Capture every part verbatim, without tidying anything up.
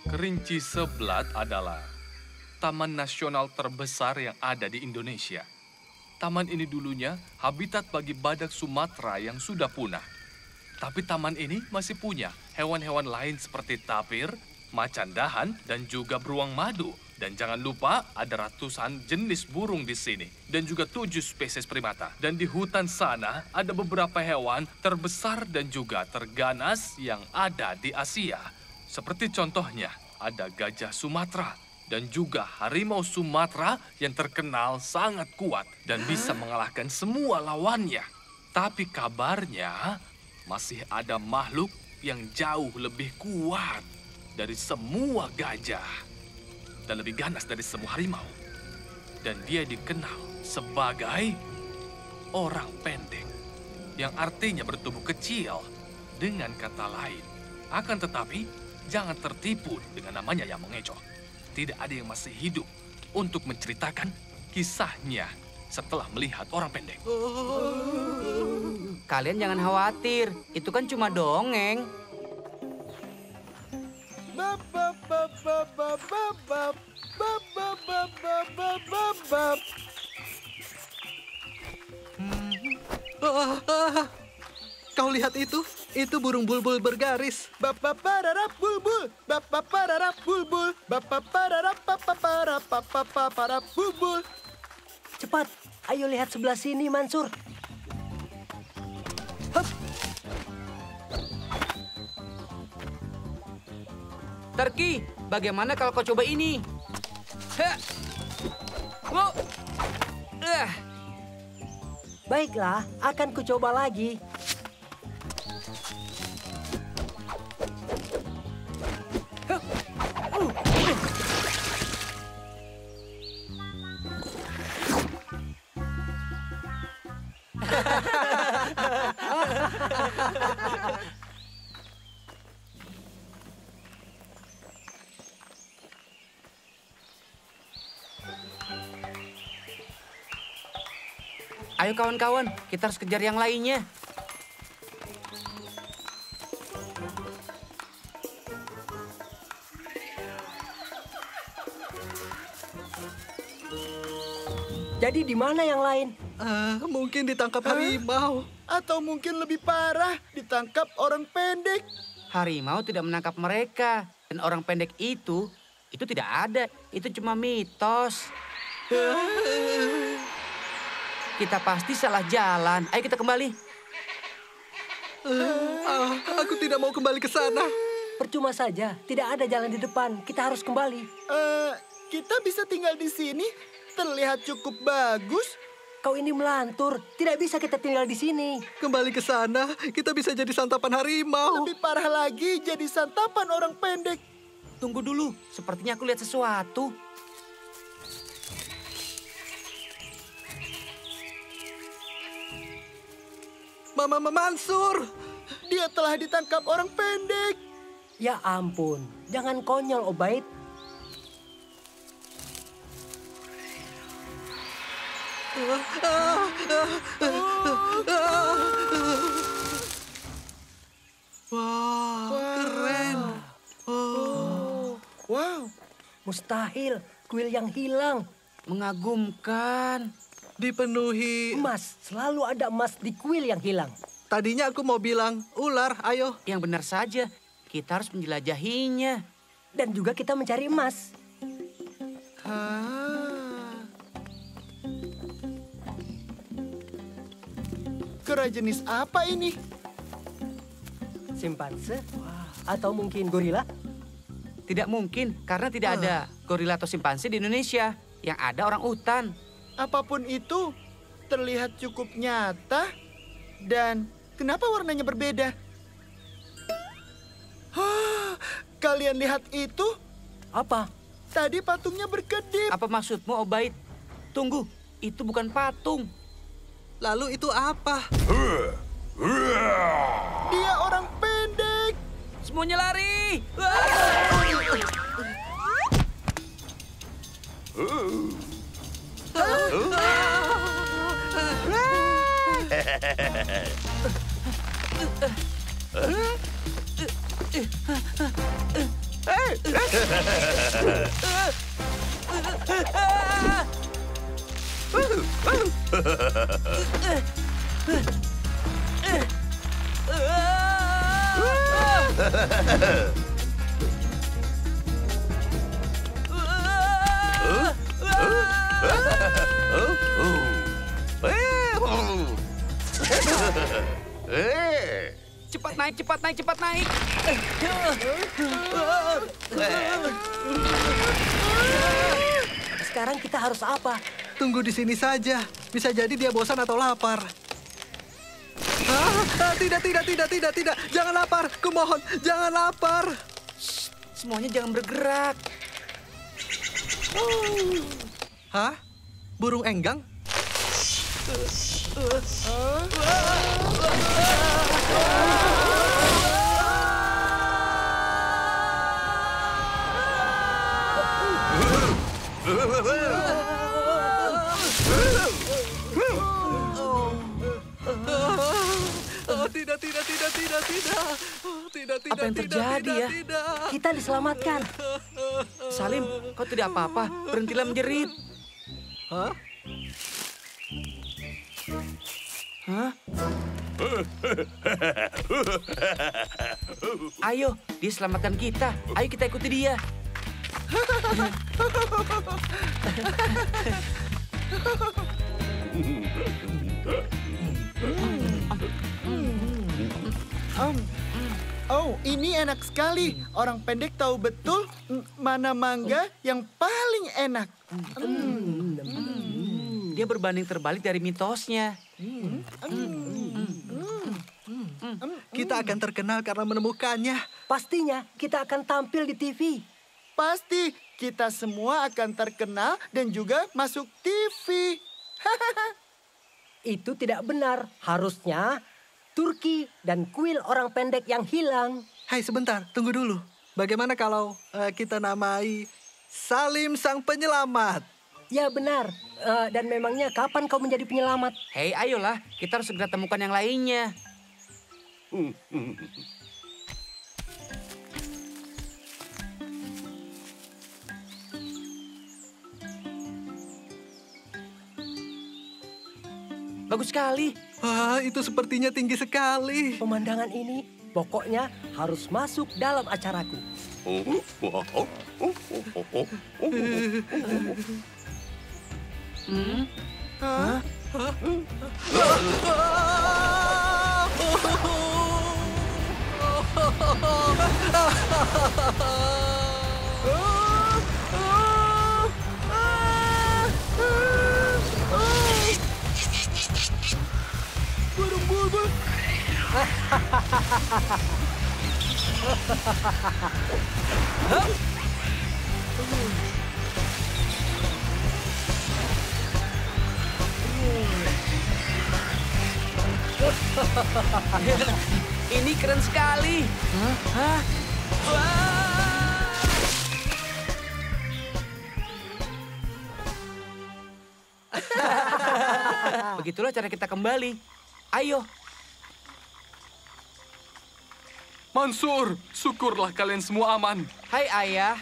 Kerinci Seblat adalah taman nasional terbesar yang ada di Indonesia. Taman ini dulunya habitat bagi badak Sumatera yang sudah punah. Tapi taman ini masih punya hewan-hewan lain seperti tapir, macan dahan, dan juga beruang madu. Dan jangan lupa ada ratusan jenis burung di sini. Dan juga tujuh spesies primata. Dan di hutan sana ada beberapa hewan terbesar dan juga terganas yang ada di Asia. Seperti contohnya ada gajah Sumatera. Dan juga harimau Sumatera yang terkenal sangat kuat. Dan bisa mengalahkan semua lawannya. Tapi kabarnya masih ada makhluk yang jauh lebih kuat dari semua gajah. Dan lebih ganas dari semua harimau. Dan dia dikenal sebagai orang pendek. Yang artinya bertubuh kecil. Dengan kata lain. Akan tetapi, jangan tertipu dengan namanya yang mengecoh. Tidak ada yang masih hidup untuk menceritakan kisahnya setelah melihat orang pendek. Kalian jangan khawatir. Itu kan cuma dongeng. Bab, bab, bab, bab, bab, bab, bab, bab, bab, bab, bab, bab, bab. Ah, ah. Kau lihat itu? Itu burung bulbul bergaris. Bab, bab, pararap, bulbul. Bab, bab, pararap, bulbul. Bab, bab, pararap, papaparap, papaparap, bulbul. Cepat, ayo lihat sebelah sini, Mansur. Hup. Turki, bagaimana kalau kau coba ini? Hah. Wow. Uh. Baiklah, akan kucoba lagi. Hup. Uh. Ayo kawan-kawan, kita harus kejar yang lainnya. Jadi di mana yang lain? Ah, mungkin ditangkap harimau. Atau mungkin lebih parah, ditangkap orang pendek. Harimau tidak menangkap mereka. Dan orang pendek itu, itu tidak ada. Itu cuma mitos. Kita pasti salah jalan. Ayo kita kembali. Ah, aku tidak mau kembali ke sana. Percuma saja, tidak ada jalan di depan. Kita harus kembali. Eh, kita bisa tinggal di sini? Terlihat cukup bagus. Kau ini melantur, tidak bisa kita tinggal di sini. Kembali ke sana, kita bisa jadi santapan harimau. Lebih parah lagi, jadi santapan orang pendek. Tunggu dulu, sepertinya aku lihat sesuatu. Mama Mansur. Dia telah ditangkap orang pendek. Ya ampun, jangan konyol, Obaid. Wow, keren. Oh, wow. Mustahil, kuil yang hilang. Mengagumkan. Dipenuhi. Emas, selalu ada emas di kuil yang hilang. Tadinya aku mau bilang, ular, ayo. Yang benar saja, kita harus menjelajahinya. Dan juga kita mencari emas. Ah. Kera jenis apa ini? Simpanse? Atau mungkin gorila? Tidak mungkin, karena tidak ada gorila atau simpanse di Indonesia. Yang ada orang utan. Apapun itu, terlihat cukup nyata. Dan kenapa warnanya berbeda? Hah, kalian lihat itu? Apa? Tadi patungnya berkedip. Apa maksudmu, Obaid? Tunggu, itu bukan patung. Lalu itu apa? Dia orang pendek. Semuanya lari! Cepat naik, cepat naik, cepat naik. Sekarang kita harus apa? Tunggu di sini saja. Bisa jadi dia bosan atau lapar. Ah, ah, tidak, tidak, tidak, tidak, tidak. Jangan lapar. Kumohon, jangan lapar. Semuanya jangan bergerak. Hah? Burung enggang? Oh, tidak, tidak, tidak, tidak, tidak. Oh, tidak, tidak, Apa yang tidak, terjadi tidak, ya? tidak. Kita diselamatkan. Salim, kau tidak apa-apa. Berhentilah menjerit. Hah? Hah? Ayo, dia selamatkan kita. Ayo kita ikuti dia. Um, oh, ini enak sekali. Orang pendek tahu betul mm, mana mangga yang paling enak. Dia berbanding terbalik dari mitosnya. Kita akan terkenal karena menemukannya. Pastinya kita akan tampil di T V. Pasti kita semua akan terkenal dan juga masuk T V. Itu tidak benar. Harusnya Turki dan kuil orang pendek yang hilang. Hai, sebentar. Tunggu dulu. Bagaimana kalau eh, kita namai Salim Sang Penyelamat? Ya benar. Eh, dan memangnya kapan kau menjadi penyelamat? Hei, ayolah. Kita harus segera temukan yang lainnya. Bagus sekali. Wah, itu sepertinya tinggi sekali. Pemandangan ini pokoknya harus masuk dalam acaraku. Hmm? Hah? Burung bulbul. Ini keren sekali. Hah? Wah! Begitulah cara kita kembali. Ayo. Mansur, syukurlah kalian semua aman. Hai ayah.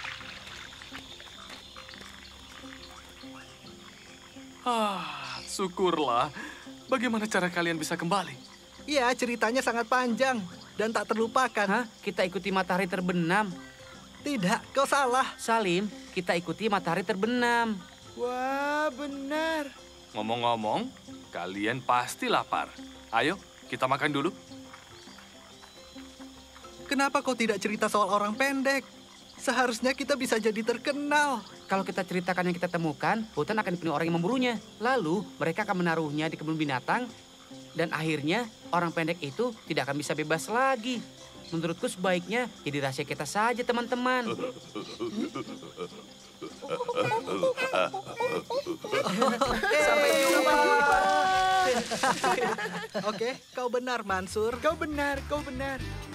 Ah, syukurlah. Bagaimana cara kalian bisa kembali? Ya, ceritanya sangat panjang dan tak terlupakan. Hah? Kita ikuti matahari terbenam. Tidak, kau salah. Salim, kita ikuti matahari terbenam. Wah, benar. Ngomong-ngomong, kalian pasti lapar. Ayo, kita makan dulu. Kenapa kau tidak cerita soal orang pendek? Seharusnya kita bisa jadi terkenal. Kalau kita ceritakan yang kita temukan, hutan akan dipenuhi orang yang memburunya. Lalu, mereka akan menaruhnya di kebun binatang. Dan akhirnya, orang pendek itu tidak akan bisa bebas lagi. Menurutku sebaiknya jadi rahasia kita saja, teman-teman. Sampai jumpa. Oke, kau benar, Mansur. Kau benar, kau benar.